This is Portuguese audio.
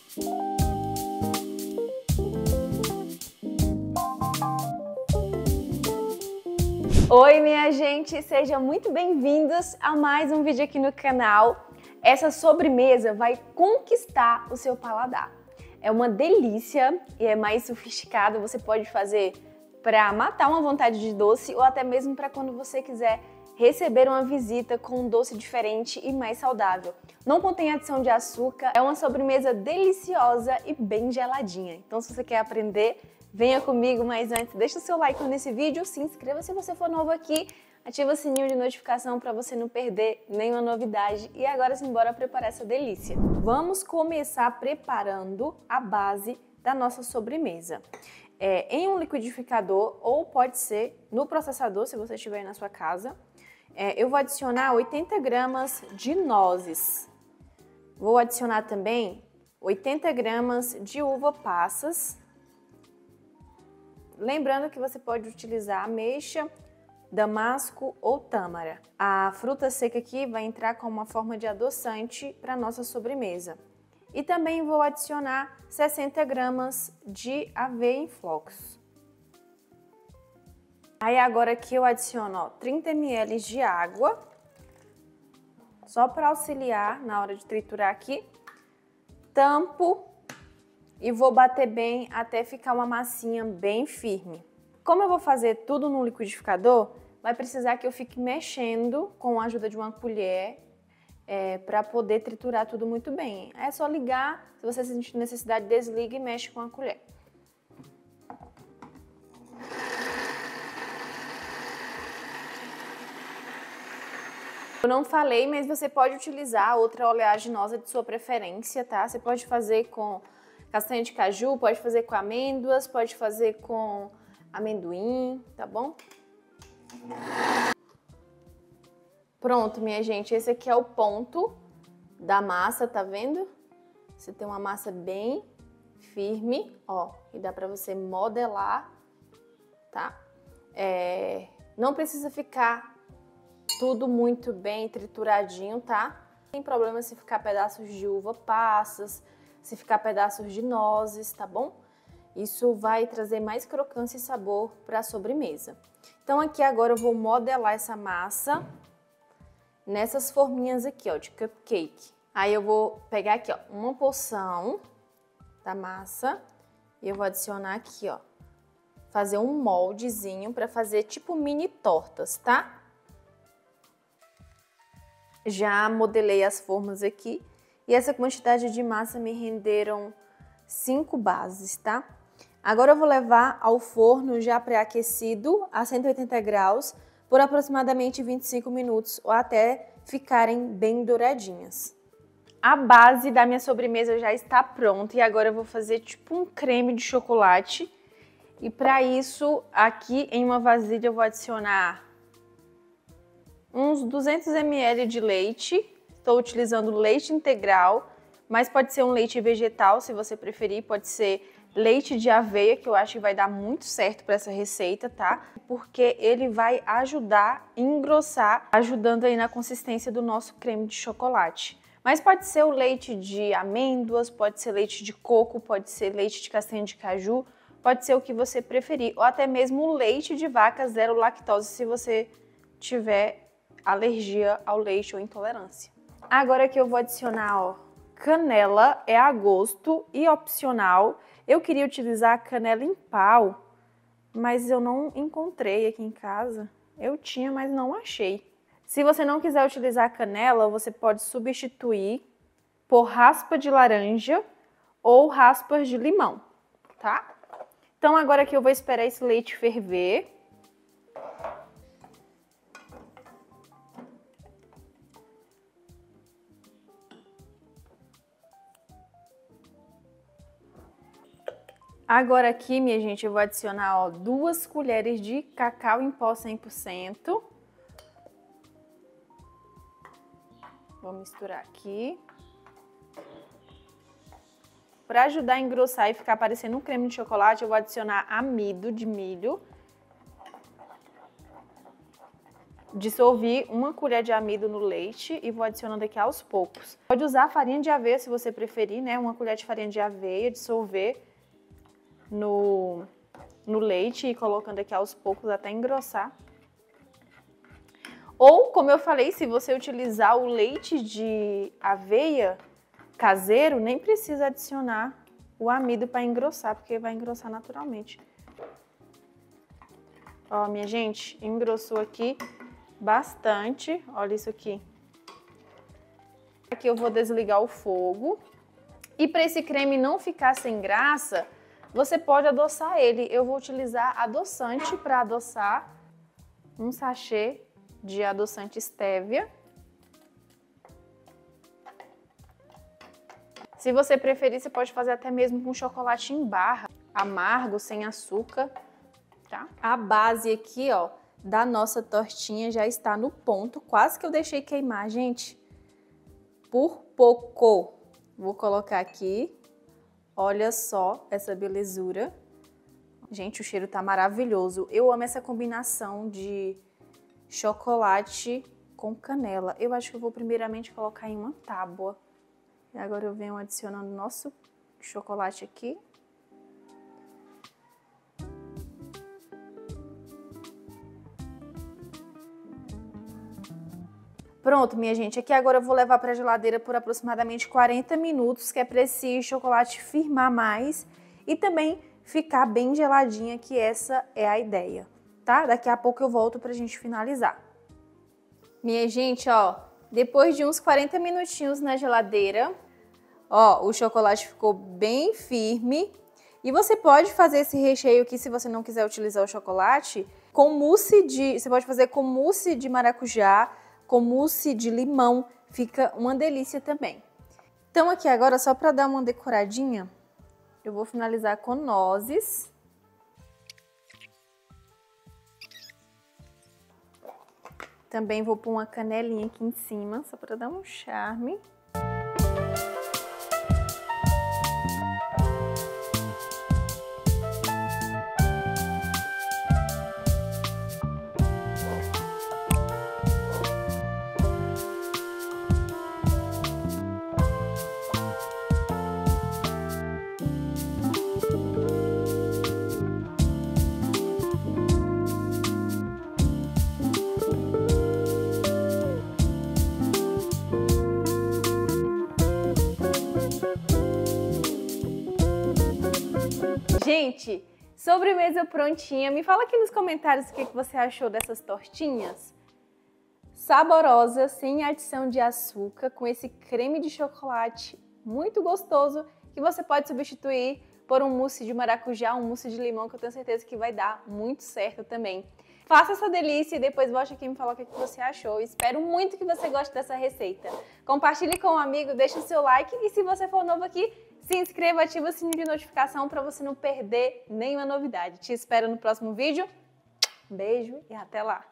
Oi, minha gente! Sejam muito bem-vindos a mais um vídeo aqui no canal. Essa sobremesa vai conquistar o seu paladar. É uma delícia e é mais sofisticado. Você pode fazer para matar uma vontade de doce ou até mesmo para quando você quiser receber uma visita com um doce diferente e mais saudável. Não contém adição de açúcar, é uma sobremesa deliciosa e bem geladinha. Então, se você quer aprender, venha comigo, mas antes deixa o seu like nesse vídeo, se inscreva se você for novo aqui, ativa o sininho de notificação para você não perder nenhuma novidade. E agora sim, bora preparar essa delícia. Vamos começar preparando a base da nossa sobremesa. Em um liquidificador ou pode ser no processador, se você estiver aí na sua casa. Eu vou adicionar 80 gramas de nozes. Vou adicionar também 80 gramas de uva passas. Lembrando que você pode utilizar ameixa, damasco ou tâmara. A fruta seca aqui vai entrar como uma forma de adoçante para a nossa sobremesa. E também vou adicionar 60 gramas de aveia em flocos. Aí agora aqui eu adiciono 30 ml de água, só para auxiliar na hora de triturar aqui. Tampo e vou bater bem até ficar uma massinha bem firme. Como eu vou fazer tudo no liquidificador, vai precisar que eu fique mexendo com a ajuda de uma colher para poder triturar tudo muito bem. É só ligar, se você sentir necessidade, desliga e mexe com a colher. Eu não falei, mas você pode utilizar outra oleaginosa de sua preferência, tá? Você pode fazer com castanha de caju, pode fazer com amêndoas, pode fazer com amendoim, tá bom? Pronto, minha gente, esse aqui é o ponto da massa, tá vendo? Você tem uma massa bem firme, ó, e dá pra você modelar, tá? Não precisa ficar tudo muito bem trituradinho, tá? Não tem problema se ficar pedaços de uva passas, se ficar pedaços de nozes, tá bom? Isso vai trazer mais crocância e sabor para a sobremesa. Então aqui agora eu vou modelar essa massa nessas forminhas aqui, ó, de cupcake. Aí eu vou pegar aqui, ó, uma porção da massa e eu vou adicionar aqui, ó, fazer um moldezinho para fazer tipo mini tortas, tá? Já modelei as formas aqui e essa quantidade de massa me renderam 5 bases, tá? Agora eu vou levar ao forno já pré-aquecido a 180 graus por aproximadamente 25 minutos ou até ficarem bem douradinhas. A base da minha sobremesa já está pronta e agora eu vou fazer tipo um creme de chocolate. E para isso, aqui em uma vasilha eu vou adicionar uns 200 ml de leite. Estou utilizando leite integral, mas pode ser um leite vegetal, se você preferir. Pode ser leite de aveia, que eu acho que vai dar muito certo para essa receita, tá? Porque ele vai ajudar a engrossar, ajudando aí na consistência do nosso creme de chocolate. Mas pode ser o leite de amêndoas, pode ser leite de coco, pode ser leite de castanha de caju, pode ser o que você preferir. Ou até mesmo o leite de vaca zero lactose, se você tiver alergia ao leite ou intolerância. Agora que eu vou adicionar, ó, canela, é a gosto e opcional. Eu queria utilizar canela em pau, mas eu não encontrei aqui em casa. Eu tinha, mas não achei. Se você não quiser utilizar canela, você pode substituir por raspa de laranja ou raspas de limão, tá? Então agora que eu vou esperar esse leite ferver. Agora aqui, minha gente, eu vou adicionar, ó, 2 colheres de cacau em pó 100%. Vou misturar aqui. Para ajudar a engrossar e ficar parecendo um creme de chocolate, eu vou adicionar amido de milho. dissolvi 1 colher de amido no leite e vou adicionando aqui aos poucos. Pode usar farinha de aveia se você preferir, né? 1 colher de farinha de aveia, dissolver no leite e colocando aqui aos poucos até engrossar. Ou, como eu falei, se você utilizar o leite de aveia caseiro, nem precisa adicionar o amido para engrossar, porque vai engrossar naturalmente. Ó, minha gente, engrossou aqui bastante. Olha isso aqui. Aqui eu vou desligar o fogo. E para esse creme não ficar sem graça, você pode adoçar ele. Eu vou utilizar adoçante para adoçar, um sachê de adoçante stevia. Se você preferir, você pode fazer até mesmo com chocolate em barra, amargo, sem açúcar, tá? A base aqui, ó, da nossa tortinha já está no ponto, quase que eu deixei queimar, gente. Por pouco. Vou colocar aqui. Olha só essa belezura. Gente, o cheiro tá maravilhoso. Eu amo essa combinação de chocolate com canela. Eu acho que eu vou primeiramente colocar em uma tábua. E agora eu venho adicionando nosso chocolate aqui. Pronto, minha gente. Aqui agora eu vou levar para a geladeira por aproximadamente 40 minutos, que é para esse chocolate firmar mais e também ficar bem geladinha, que essa é a ideia, tá? Daqui a pouco eu volto pra gente finalizar. Minha gente, ó, depois de uns 40 minutinhos na geladeira, ó, o chocolate ficou bem firme. E você pode fazer esse recheio aqui, se você não quiser utilizar o chocolate, com mousse de... Você pode fazer com mousse de maracujá, com mousse de limão, fica uma delícia também. Então aqui agora, só para dar uma decoradinha, eu vou finalizar com nozes. Também vou pôr uma canelinha aqui em cima, só para dar um charme. Gente, sobremesa prontinha. Me fala aqui nos comentários o que você achou dessas tortinhas. Saborosa, sem adição de açúcar, com esse creme de chocolate muito gostoso, que você pode substituir por um mousse de maracujá, um mousse de limão, que eu tenho certeza que vai dar muito certo também. Faça essa delícia e depois volte aqui e me falar o que você achou. Espero muito que você goste dessa receita. Compartilhe com um amigo, deixe o seu like e se você for novo aqui, se inscreva, ativa o sininho de notificação para você não perder nenhuma novidade. Te espero no próximo vídeo. Um beijo e até lá!